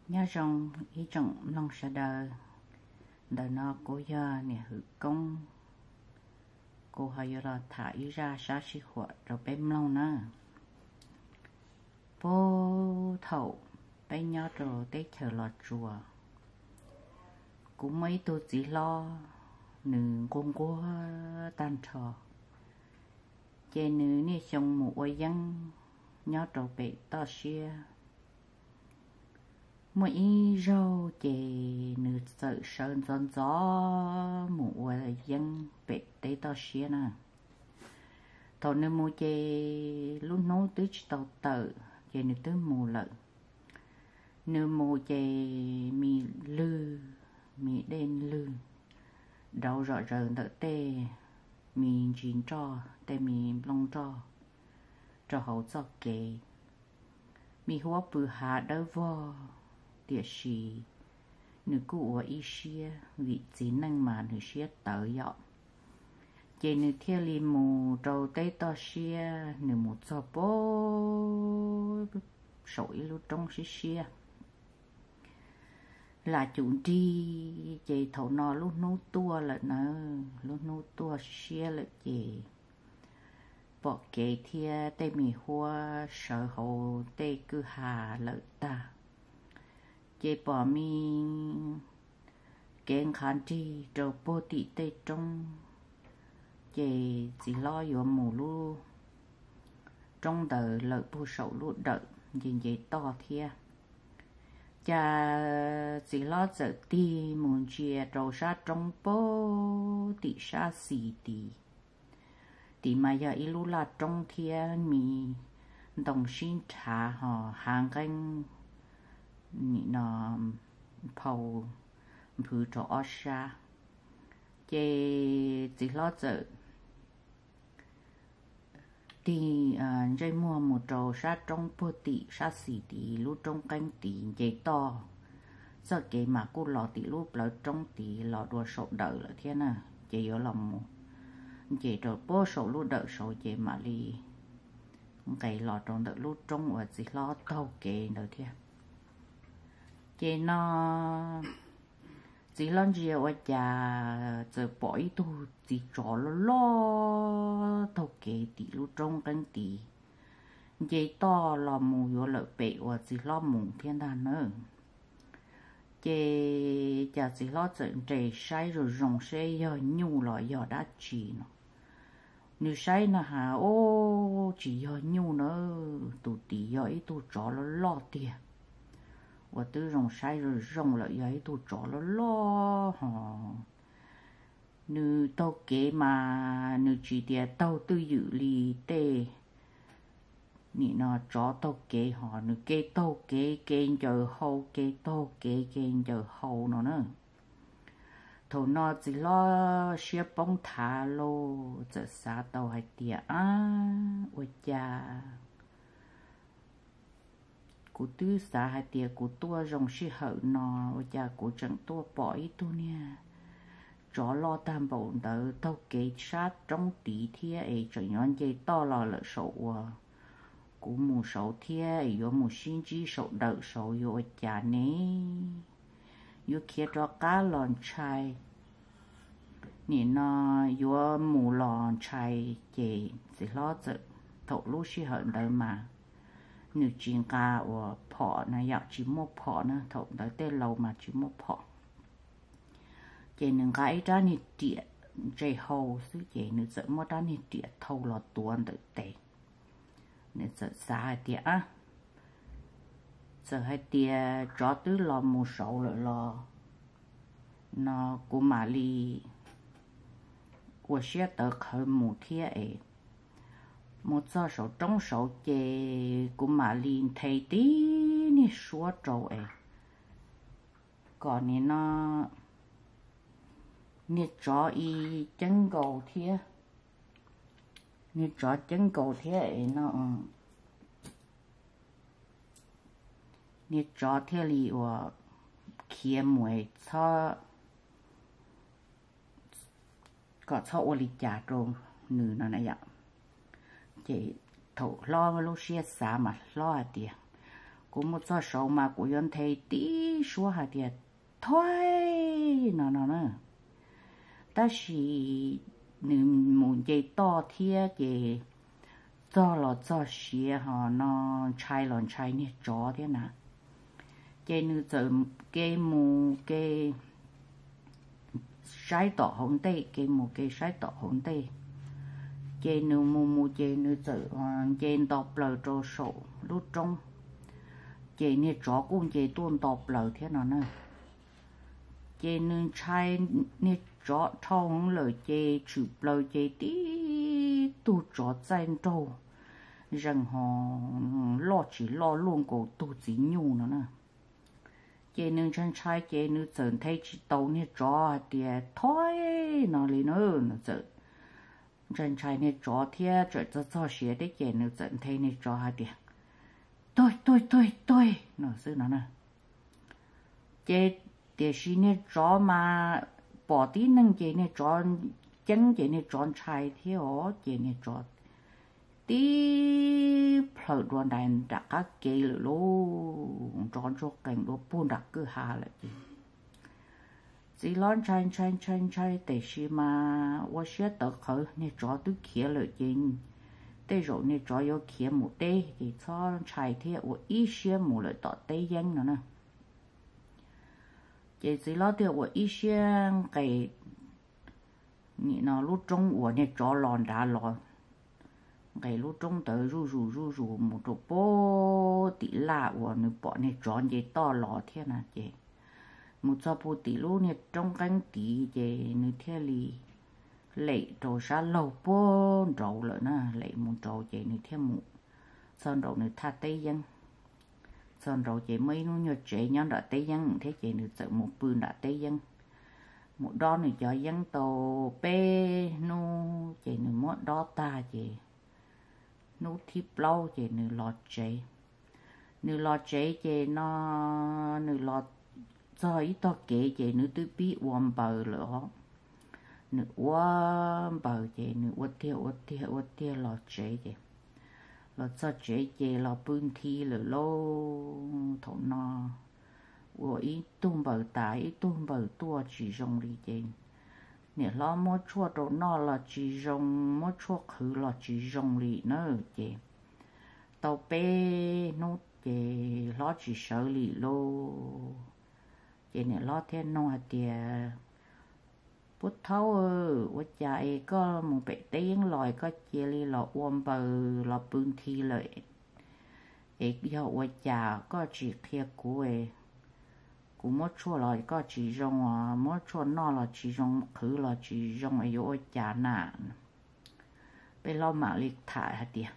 nhớ rằng ý trọng lòng sẽ đời đời nó cố giờ nè hữu công cô hay là thả ý ra sát sĩ hoạt rồi bém lâu nữa vô thầu bé nhớ rồi tới chờ lọt chùa cũng mấy tôi chỉ lo nữ con cô tan trò trên nữ nè xong một quay dân nhớ rồi bị to xia mỗi rau chè nữ sợ sơn gió gió mùa dân bị tế to xia nè thầu nữ mua chè lúc nấu tứ tàu tờ chè nữ tứ mùa lợn nữ mua chè mì lư mì đen lư đau rõ rợn đỡ tê mì chín cho tê mì long cho hậu cho kề mì hoa bự hạ đỡ vo địa sĩ nữ cụ ý xia vị trí năng mà nữ xia tới dọ chế nữ theo li mù trâu tây to xia nữ một cho bố sổi lúc trong xia là chủ đi chế thầu nọ lúc nấu tua là nó lúc nấu tua xia là chế bỏ kế thia tây mì hoa sợ hậu tây cứ hà lợi ta chế bỏ mi kén khán chi trâu bố tị tây trong chế chỉ lo vô mù lu trong đời lợi bố sậu lu đợi nhìn chế to thia cha chỉ lo giờ ti muốn chia trâu sa trong bố tị sa xì tị mà giờ ilu là trong thia mi đồng xin trả họ hàng canh nó phâu phứ cho osha chế chỉ lo giờ thì dây mua một trâu sát trong bơ tị sát xì tị lúc trong canh tị dây to giờ cái mà cô lò tị lúc lỡ trong tị lò đua sổ đỡ là thế nào chế ở lòng một chế rồi bơ sổ lúc đỡ sổ chế mà đi cái lò trong đỡ lúc trong ở chỉ lo tàu kề nữa thế chế nó chỉ lo gì ở nhà giờ bỏ ít tu chỉ cho lo tàu kề tí lúc trong canh tí chế to là mù vô lợi bể và chỉ lo mù thiên đàn nữa chế chả chỉ lo trận trẻ sai rồi rồng xe giờ nhu lại giờ đã chỉ nó nếu sai là hả ô chỉ giờ nhu nữa tụ tí giờ ít tu cho lo tiền và từ rồng sai rồi rồng lại giấy tôi cho nó lo hả nữ tàu kế mà nữ chỉ để tàu tư dự lì tê nị nó cho tàu kế họ nữ kế tàu kế kế chờ hậu kế tàu kế kế chờ hậu nó nữa thầu nó chỉ lo xếp bóng thả lô giờ xa tàu hay tiệt ôi cha của tư xã hai tiệt của tua rồng sĩ hậu nọ và của trận tua bỏ ít tu nha chó lo tam bộ đỡ tàu kế sát trong tí thia ấy trở nhon dây to lò lợ sầu của mù sầu thia ấy vô mù xin chi sầu đỡ sầu vô chả nấy vô kia cho cá lòn chai nè nó vô mù lòn chai chè chỉ lo tự thầu lúc sĩ hậu đỡ mà nữ chuyên ca của phỏ này dạo chỉ một phỏ nữa thầu tới tên lâu mà chỉ một phỏ trên những cái ra nè tiệt dây hầu xứ chế nữ sợ mất ra nè tiệt thâu lọt tuôn tới tệ nữ sợ xa tiệt sợ hai tiệt cho tứ lò một sầu lại lò nó của mà li của xe tới khởi một thiết ấy một giờ sổ trong sổ chè của mà liền thấy tí nè xóa trâu ấy còn nè nó nè cho y chân cầu thía nè cho chân cầu thía ấy nó nè cho thía li và kia mùi cho có cho ô li trả trâu nữ nó này ạ chị thổ lo với lúc xia xả mà lo tiệt cũng một số số mà của yon thấy tí số hạt tiền thôi nó ta chỉ nên muốn chơi to thiệt cái cho là cho xía họ nó trái nè chó thế nào cái nữ giờ cái mù cái trái tỏ hồng tây cái mù cái trái tỏ hồng tây cái nữ mù cái nữ giờ cái đọc lời cho sổ lúc trong cái nè chó cũng cái tuôn đọc lời thế nào nè cái nữ trái nè chó thâu hồng lời cái chụp lời cái tí tu chó danh trâu rằng họ chỉ lo luôn cổ tu chỉ nhu nữa nè cái nương chân trai cái nương dần thấy chỉ tàu nè chó thì thôi nó liền nữa nó dần chân trai nè chó thì cho xía đấy cái nương dần thấy nè chó thì tôi nó xứ nó nè cái để xí nè chó mà bỏ tí nâng cái nè chó chân cái nè chó trai thì ó cái nè chó tí phở đoàn đàn đã các kê lỗ tròn cho cảnh đồ buôn đặc cứ hà lại chỉ lon chai để xí mà tôi sẽ tự khởi nè cho tôi kia lợi chính để rồi nè cho yo kia một đê thì cho chai thế tôi ý xí một lợi tọt tây dân nữa nè chỉ lo tiêu tôi ý xí cái nhị nó lúc trong tôi nè cho lon đã lon cái lúc trong tới rù một chỗ bố tỷ lạ của người bọn này tròn gì to lọ thế nào chị một số bố tỷ lúc này trong cánh tỷ chị người thế li lệ trâu sa lâu bố trâu lợi nè lệ một trâu chị người thế một xong rồi người tha tây dân xong rồi chị mấy nó nhớ chị nhớ đã tây dân thế chị người sợ một bươn đã tây dân một đo này cho dân tàu bê nu chị người mót đó ta chị nấu thịt lâu chị nữ lọt chế nó nữ lọt cho ít to kể chị nữ tư bí uom bờ lửa nữ uom bờ chị nữ uất thiê lọt chế chị lọt cho chế chị lọt bưng thi lửa lô thổ nó uo ít tung bờ tái ít tung bờ tua chỉ rong đi chị nè lo mua chua đồ nó là chỉ rong mua chua khử là chỉ rong lì nữa chị tàu bê nó chị lo chỉ sợ lì lô chị nè lo thế nó thì bút thấu ơi chạy có một bệ tiếng lòi có chia lì lọ ôm bờ lọ bưng thi lợi ấy giờ chả có chỉ thiệt của ấy cú mất chua là có chỉ rong mất chua nó là chỉ rong khử là chỉ rong ấy ôi chả nản bây lo mà lịch thải hạt tiền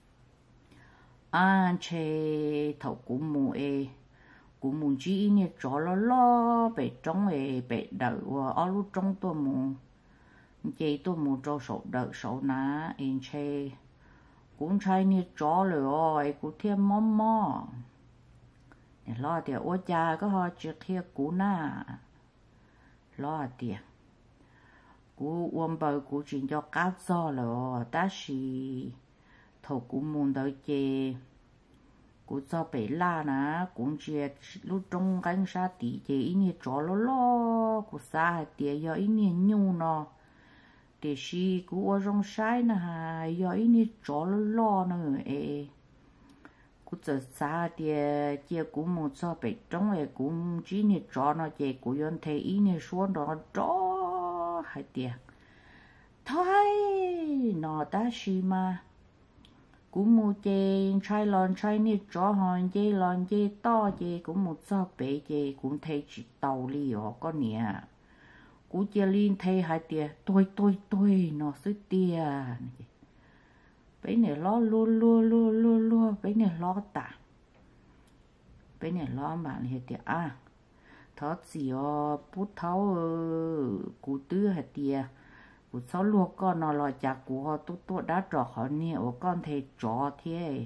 chê thầu cú mù chỉ nè chó lo bể trong ấy bể đậu ở lúc trong tôi mù chê tôi mù cho sổ đậu sổ ná em chê cũng trai nè chó rồi cú thêm mò lo thì ô cha có họ chưa kia cú na lo thì cú uom bờ cú chuyện cho cá do rồi ta chỉ thầu cú muốn tới chê cú cho bể la nè cũng chỉ lúc trong cánh sa tí chê ít nhiều chó lo cú sa thì giờ ít nhiều nhu nó thì chỉ cú ở trong sai nè giờ ít nhiều chó lo nữa cú giờ xa thì chia cú một số bể trong ấy cũng chỉ nên cho nó chỉ cú yon thấy ý nên số nó cho hay tiệt thôi nó ta xí mà cú một chỉ trai lon trai nên cho hòn chỉ lon chỉ to chỉ cũng một số bể chỉ cũng thấy chỉ tàu li ở con nè cú chỉ liên thấy hay tiệt tôi nó sức tiệt bây này lo lua bây này lo tả bây này lo bạn hiện tiệt thọ gì bút tháo cú tư hạt tiệt cú sáu lua con nó lo chả cú họ tốt đã trọ họ nè ở con thầy trọ thế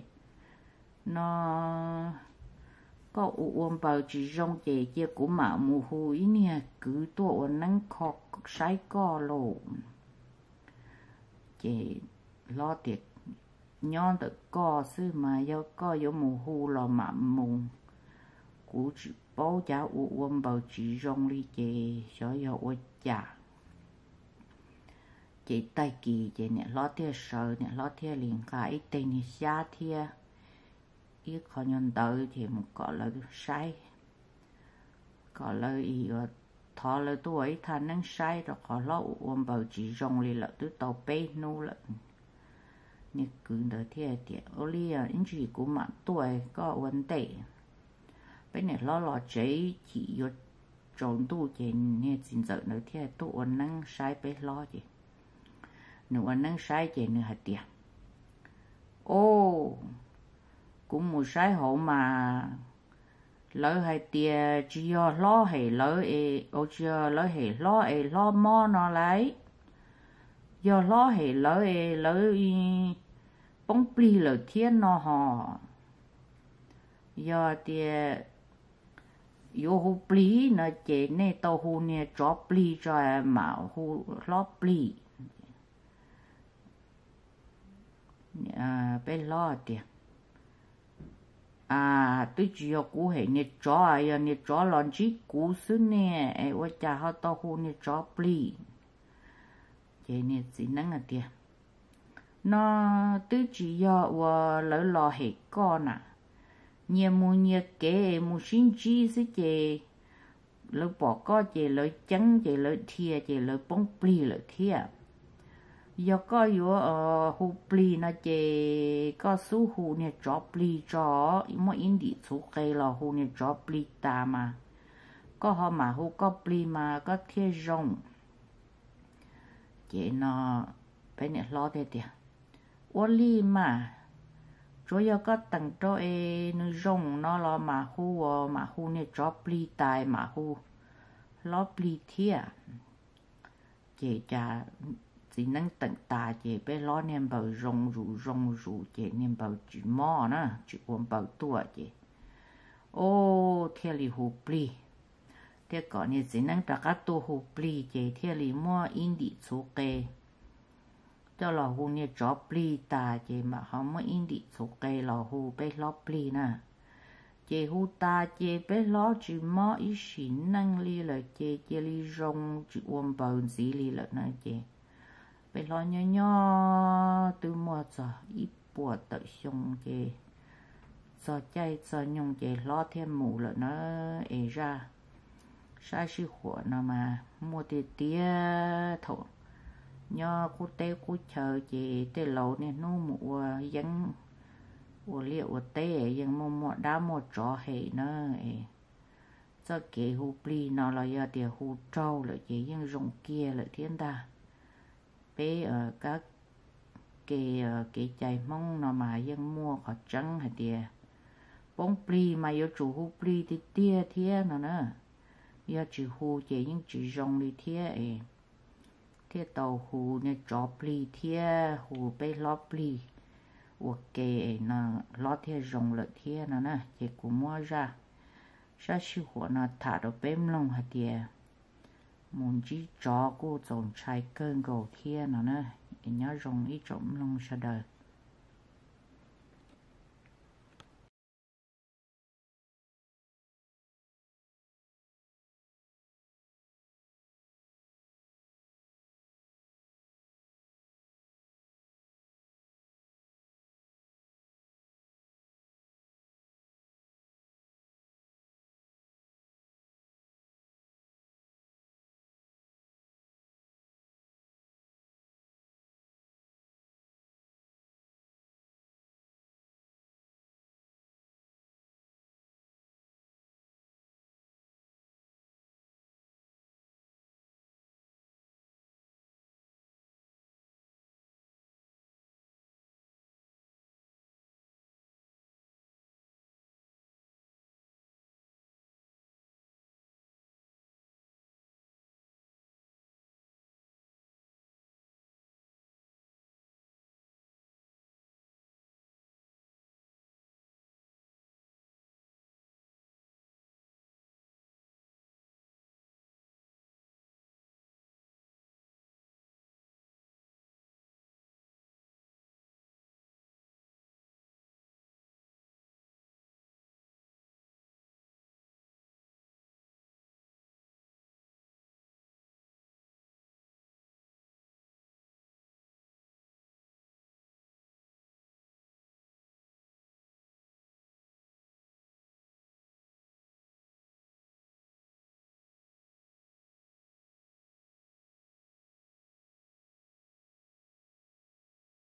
nó có uom bào chỉ rong chè chia của mạo mù hôi nè cứ tổ nắng khó sái co lộ chè lo tiệt nhon tự co sư mà do co vô mù hu lò mặm mùng cú chỉ bố cháu uống bầu chỉ rong đi chè cho yo uống chả chị tay kỳ chị nè lót theo sợ nè lót theo liền cái tên nè xa theo ít khó nhân tới thì một có lời sai có lời ý thọ lời tuổi thành năng sai rồi có lo uống bầu chỉ rong đi lợi tứ tàu bê nô lợi nè cứ đợi theo thì ô li anh chị của mặt tuổi có vấn đề bên này lo chế chỉ vô trốn tu chị nè xin giờ nữa theo tu uống năng sai bê lo chị nếu năng sai chị nữa hạt tiền ô cũng một sai hộ mà lỡ hay tiền chỉ do lo hay lỡ ô chưa lỡ hay lo mò nó lấy do lo hay lỡ bóng pli lỡ thiên nó họ do tiền yo hu pli nó chế nè tàu hu nè cho pli cho mà hu lo pli bé lo tiền tôi chỉ có cú hệ nè cho nè cho lon chỉ cú xứ nè ở cha họ tàu hu nè cho pli chế nè chỉ năng là tiền nó tôi chỉ có lỡ lo hệ con nhiều mua nhiều kế mua sinh chi sẽ chế lỡ bỏ có chế lỡ trắng chế lỡ thia chế lỡ bóng pli lỡ thia do có yếu hu pli nó chế có số hu nè cho pli cho mỗi in đi số cây là hu nè cho pli ta mà có họ mà hu có pli mà có thia rong chế nó phải nè lo thế tiền ô li mà chủ yếu có tầng cho nó rong nó lo mà hu nè cho pli tài mà hu lo pli thia chế cha chỉ năng tận ta chế bé lo nem bầu rong rủ chế nem bầu chỉ mò nè chỉ uống bầu tua chế ô theo li hù pli theo có này chỉ năng trả các tu hù pli chế theo li mua in đi số kê cho lò hù nè cho pli ta chế mà không mua in đi số kê lò hù bé lo pli nè chế hù ta chế bé lo chỉ mò ít xín năng li là chế li rong chỉ uống bầu gì li là nè chế bây lo nhỏ từ mua cho ít bùa tự xong chê cho chay cho nhung chê lo thêm mù là nó ra sai sư khổ nó mà mua tía thổ nhỏ cô tê cô chờ chê tê lâu nè nó mù dân liệu tê dân mua đá mua trò hệ nó cho kể hù pli nó là do tiền hù trâu là chê dân rồng kia là thiên ta bé ở các cái chạy mong nó mà dân mua họ trắng hả tiề bóng pli mà yêu chủ hu pli thì tia thế nó nữa yêu chủ hu chỉ những chủ rong đi thế tàu hu này cho pli thế hu bé lo pli ok nó lo thế rong lợi thế nó nữa chỉ cũng mua ra sa sư của nó thả được bém lông hả tiề muốn chỉ cho cô trồng trái cơn gầu thiên nó nè nhớ rong ít trộm long sa đời